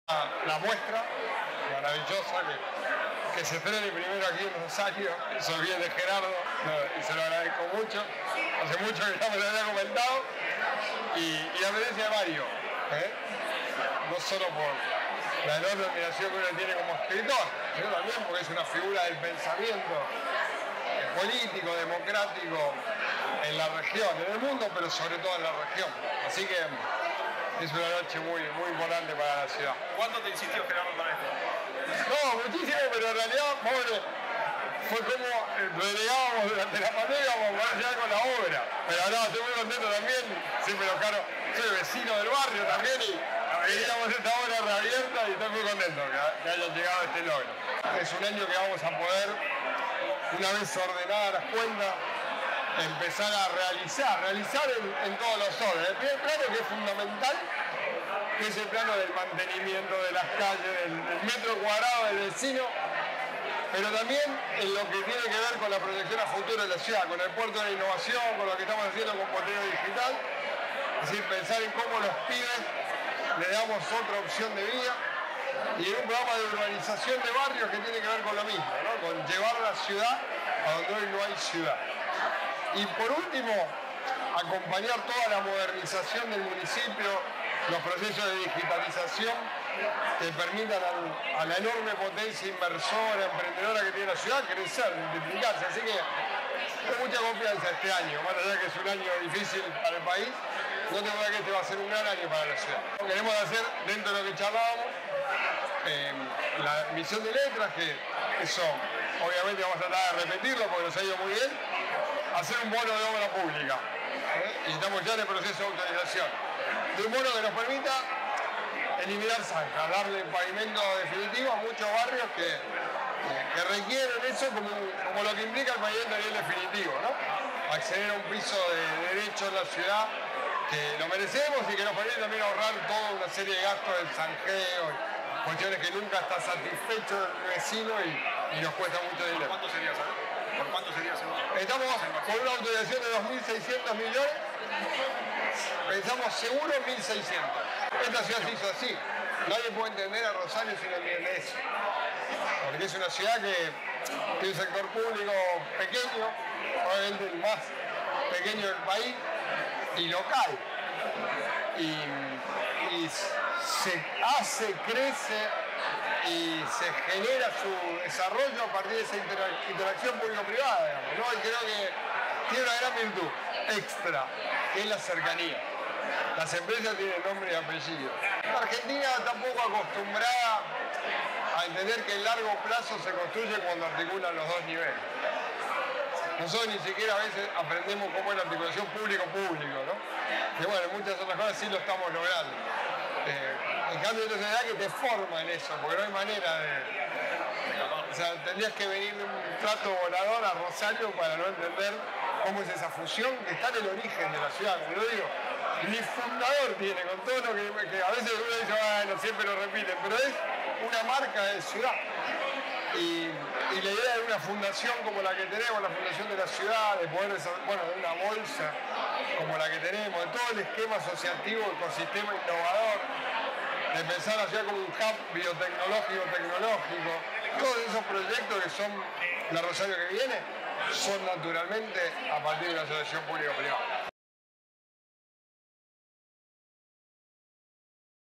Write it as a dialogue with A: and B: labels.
A: La muestra maravillosa que se estrene primero aquí en Rosario, eso es bien de Gerardo, y se lo agradezco mucho. Hace mucho que ya me lo había comentado. Y la presencia de Mario, no solo por la enorme admiración que uno tiene como escritor, sino también porque es una figura del pensamiento político, democrático en la región, en el mundo, pero sobre todo en la región. Así que es una noche muy importante para la ciudad.
B: ¿Cuánto te insistió Gerardo para esto?
A: No, muchísimo, pero en realidad, pobre, fue como relegábamos durante la pandemia para poder llegar con la obra. Pero ahora estoy muy contento también, siempre lo caro, soy vecino del barrio también y veíamos esta obra reabierta y estoy muy contento que haya llegado este logro. Es un año que vamos a poder, una vez ordenadas las cuentas, empezar a realizar en todos los órdenes. El primer plano, que es fundamental, que es el plano del mantenimiento de las calles, del metro cuadrado del vecino, pero también en lo que tiene que ver con la proyección a futuro de la ciudad, con el puerto de la innovación, con lo que estamos haciendo con Potrero Digital, es decir, pensar en cómo los pibes le damos otra opción de vida, y en un programa de urbanización de barrios que tiene que ver con lo mismo, ¿no? Con llevar la ciudad a donde hoy no hay ciudad. Y por último, acompañar toda la modernización del municipio, los procesos de digitalización que permitan a la enorme potencia inversora, emprendedora que tiene la ciudad, crecer, multiplicarse. Así que tengo mucha confianza este año, más allá que es un año difícil para el país, no tengo duda que este va a ser un gran año para la ciudad. Queremos hacer, dentro de lo que charlábamos, la misión de letras, que eso obviamente vamos a tratar de repetirlo porque nos ha ido muy bien, hacer un bono de obra pública. Y estamos ya en el proceso de autorización. De un bono que nos permita eliminar zanjas, darle pavimento definitivo a muchos barrios que requieren eso como lo que implica el pavimento a nivel definitivo, ¿no? Acceder a un piso de derecho en la ciudad que lo merecemos y que nos permite también ahorrar toda una serie de gastos del zanjeo, cuestiones que nunca está satisfecho el vecino y nos cuesta mucho dinero.
B: ¿Cuánto sería, sabes? ¿Por cuánto sería ese bono?
A: Estamos con una autorización de 2.600 millones, pensamos seguro 1.600. Esta ciudad se hizo así. Nadie puede entender a Rosario sin entender eso. Porque es una ciudad que tiene un sector público pequeño, probablemente el más pequeño del país, y local. Y se hace, crece y se genera su desarrollo a partir de esa interacción público-privada, digamos, ¿no? Y creo que tiene una gran virtud extra, que es la cercanía. Las empresas tienen nombre y apellido. La Argentina está un poco acostumbrada a entender que el largo plazo se construye cuando articulan los dos niveles. Nosotros ni siquiera a veces aprendemos cómo es la articulación público-público, ¿no? Que bueno, en muchas otras cosas sí lo estamos logrando. En cambio, es una sociedad que te forma en eso, porque no hay manera de... O sea, tendrías que venir de un trato volador a Rosario para no entender cómo es esa fusión que está en el origen de la ciudad. Como lo digo, ni fundador tiene, con todo lo que a veces uno dice, bueno, siempre lo repiten, pero es una marca de ciudad. Y la idea de una fundación como la que tenemos, la fundación de la ciudad, de poder, bueno, de una bolsa como la que tenemos, de todo el esquema asociativo, ecosistema innovador, de pensar la ciudad como un hub biotecnológico, tecnológico, todos esos proyectos que son la Rosario que viene, son naturalmente a partir de la asociación público-privada.